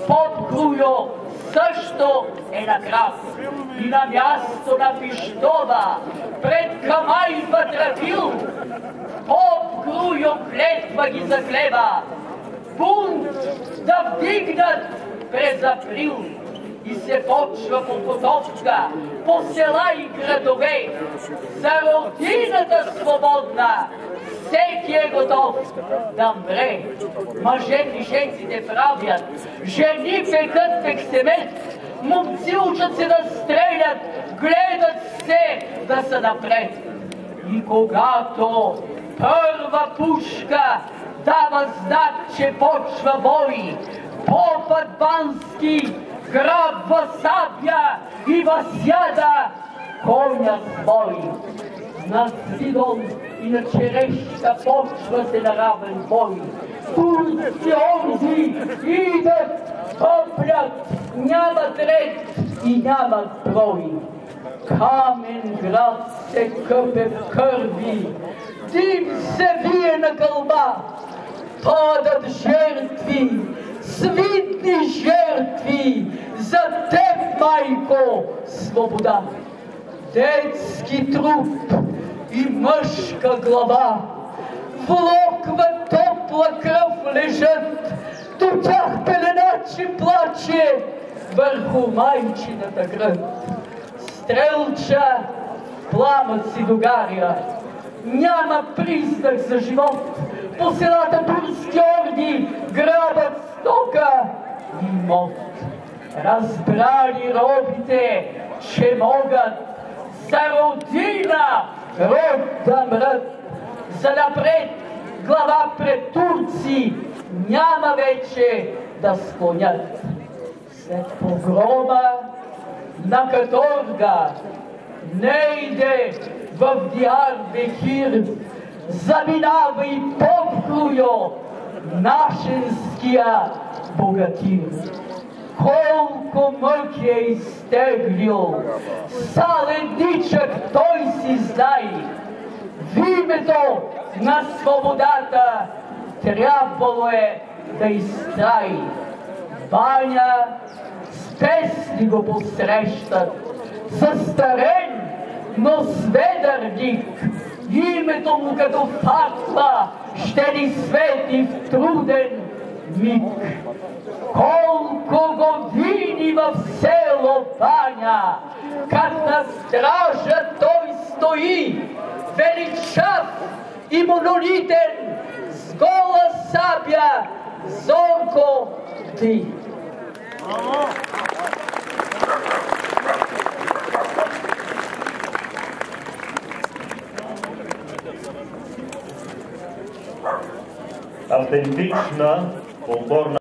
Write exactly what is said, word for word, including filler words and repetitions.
Поп Груйо също е на крав. И на място на Пищова, пред Камай Батрафил, поп Груйо клетва ги заклева. Бунт да вдигнат през април. И се почва подготовка по села и градове. За родината свободна всеки е готов да мре. Мъжете и женците правят, жени пекат пексемет, момци учат се да стрелят, гледат се да са напред. И когато първа пушка дава знак, че почва бой, попът Бански грабва сабя и възяда коня свой. На Сидон и на Черешка почва се на равен бой. Турци орди идат, топлят, нямат ред и нямат брой. Камен град се къпе в кърви, дим се вие на гълба, падат жертви, свитни жертви, за теб, майко, свобода. Детски труп и мъжка глава, в локва топла кръв лежат, до тях пеленачи плаче върху майчината гръд. Стрелча пламът си догаря, няма признак за живот, по селата турски орди грабят стока и мод. Разбрали робите, че могат за родина род да мрат. Занапред глава пред турци няма вече да склонят. След погрома на каторга не иде в Диарбекир, заминава и поп Груйо, нашенския богатир. Колко мъки е изтеглил, саледничък той си знай. В името на свободата трябвало е да изтраи. Баня с песни го посрещат, състарен, но сведърник. Името му като факла ще ни свети в труден миг. Колко години в село Баня, как на стража той стои, величав и монолитен, с гола сабя, зорко ти. Автентична, отборна